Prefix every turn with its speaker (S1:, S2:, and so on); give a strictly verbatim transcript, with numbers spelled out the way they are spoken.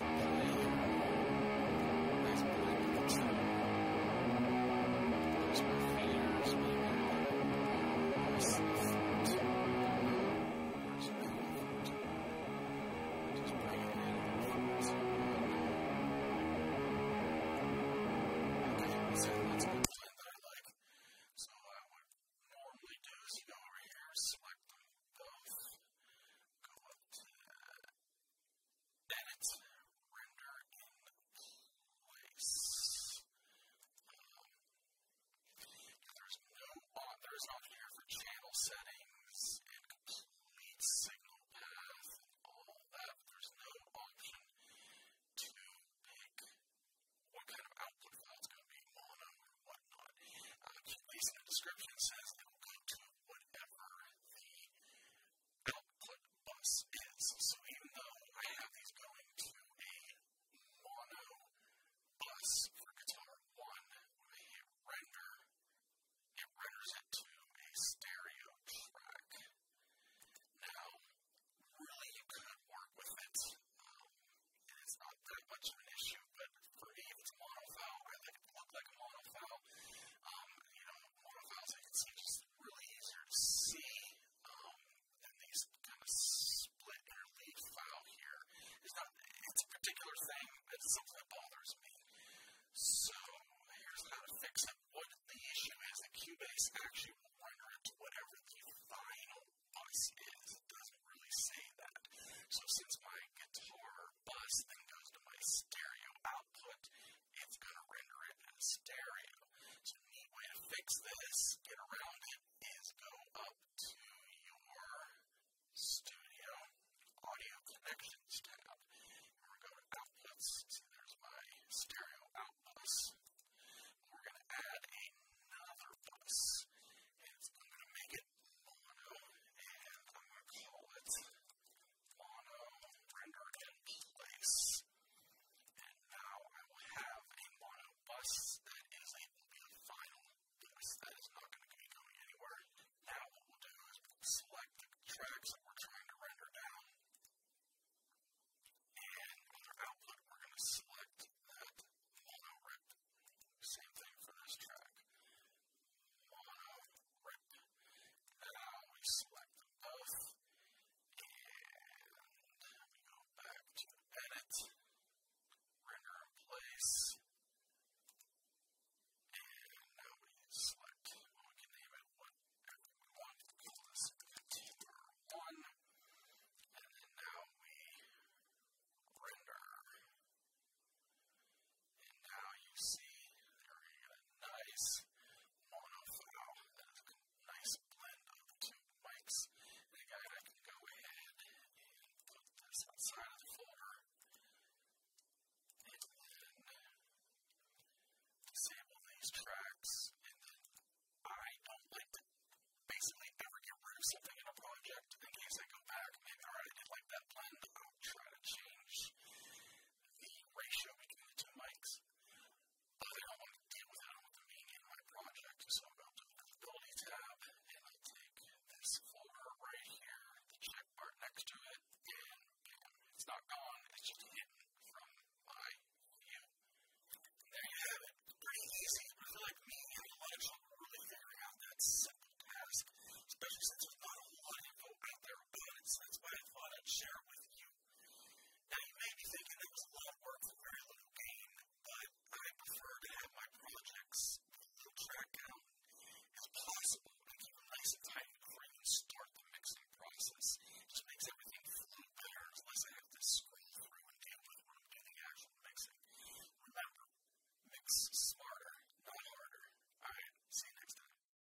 S1: Description says it will go to whatever the output bus is. So even though I have these going to a mono bus for guitar one, when I hit render, it renders it to a stereo track. Now, really you could work with it, um, and it's not that much of an issue, but for me if it's monofile, I like it to look like a monofile. Um, you know, monofiles I can see just really easier to see, um, and these kind of split interleave file here is not, it's a particular thing, it's something that bothers me. So, here's how to fix it. What the issue is that Cubase actually will render it to whatever the final bus is. It doesn't really say that. So, since my guitar bus then goes to my stereo output, it's going to render it as stereo. So, a neat way to fix this, get around it, is go up to your Studio Audio Connections tab. And we're going to Outputs. So, there's my stereo out bus. We're going to add another bus. And it's, I'm going to make it mono, and I'm going to call it mono render in place. And now I will have a mono bus that is a final bus that is not going to be going anywhere. Now what we'll do is we'll select the tracks that we're trying to render down. And on our output we're going to select that mono rip. Same thing for this track. Mono rip. Now we select them both. And we go back to edit. Render in place. And now we select, well, we can name it whatever we want. We'll call this guitar one. And then now we render. And now you see there we got a nice mono file. That is a nice blend of the two mics. And again, I can go ahead and put this outside of the folder. And then disable these tracks, and then I don't like to basically ever get rid of something in a project in case I go back, maybe alright, I did like that blend, I'll try to change the ratio between the two mics, but I don't want to deal with it, I want the meaning in my project, so I'll go to the Visibility tab, and I'll take this folder right here, the check bar next to it, and bam, it's not gone, it's just hidden